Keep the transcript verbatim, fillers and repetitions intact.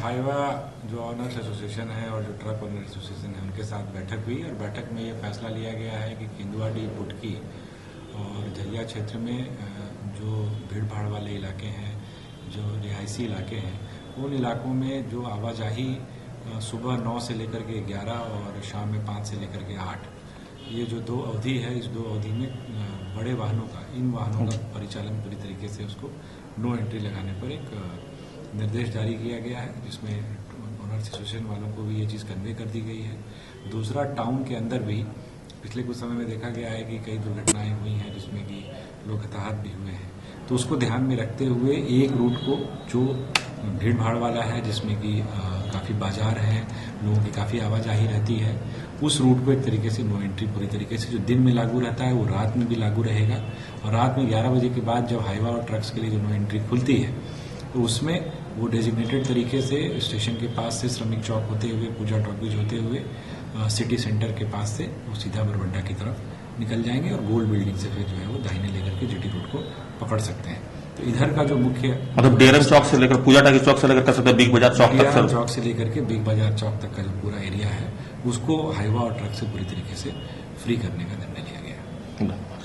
Hyva जो owners association है और जो ट्रक ऑनर एसोसिएशन है उनके साथ बैठक हुई और बैठक में ये फैसला लिया गया है कि केंदुआडी, पुटकी और झरिया क्षेत्र में जो भीड़ भाड़ वाले इलाके हैं, जो रिहायशी इलाके हैं, उन इलाकों में जो आवाजाही सुबह नौ से लेकर के ग्यारह और शाम में पाँच से लेकर के आठ, ये जो दो अवधि है, इस दो अवधि में बड़े वाहनों का इन वाहनों का परिचालन पूरी तरीके से उसको नो एंट्री लगाने पर एक निर्देश जारी किया गया है, जिसमें ऑनर्स एसोसिएशन वालों को भी ये चीज़ कन्वे कर दी गई है। दूसरा, टाउन के अंदर भी पिछले कुछ समय में देखा गया है कि कई दुर्घटनाएं हुई हैं जिसमें कि लोग हताहत भी हुए हैं, तो उसको ध्यान में रखते हुए एक रूट को जो भीड़ भाड़ वाला है, जिसमें कि काफ़ी बाजार हैं, लोगों की काफ़ी आवाजाही रहती है, उस रूट को एक तरीके से नो एंट्री पूरी तरीके से जो दिन में लागू रहता है वो रात में भी लागू रहेगा। और रात में ग्यारह बजे के बाद जब हाईवा और ट्रक्स के लिए जो नो एंट्री खुलती है तो उसमें वो डेजिग्नेटेड तरीके से स्टेशन के पास से श्रमिक चौक होते हुए, पूजा टॉकीज होते हुए सिटी सेंटर के पास से वो सीधा बरबड्डा की तरफ निकल जाएंगे और गोल्ड बिल्डिंग से फिर जो है वो दाहिने लेकर के जीटी रोड को पकड़ सकते हैं। तो इधर का जो मुख्य मतलब डेरन चौक से लेकर पूजा टाकी चौक से लेकर कर सकते हैं बिग बाजार चौक तक, चौक से लेकर के बिग बाजार चौक तक का जो पूरा एरिया है उसको हाईवा और ट्रक से पूरी तरीके से फ्री करने का निर्णय लिया गया है।